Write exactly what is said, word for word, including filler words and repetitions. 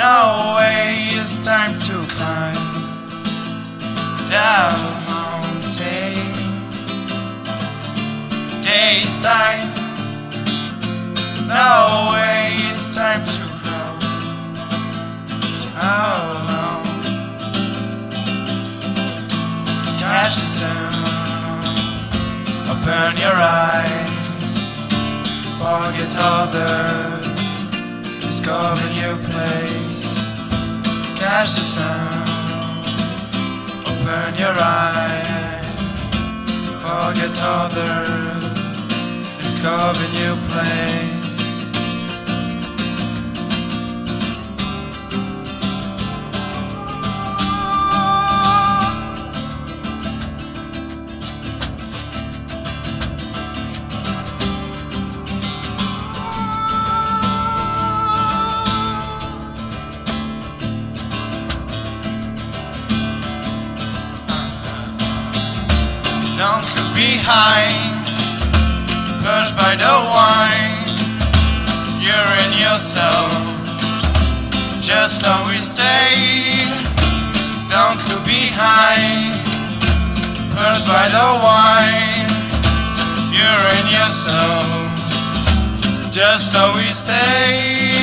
No way, it's time to climb down mountain. Days time. No way, it's time to grow. How long? Catch the sun. Open your eyes. Forget other. Discover new place. Catch the sun. Open your eyes. Forget other. Discover new place. Don't look behind, pushed by the wine. You're in yourself, just always stay. Don't look behind, pushed by the wine. You're in yourself, just always stay.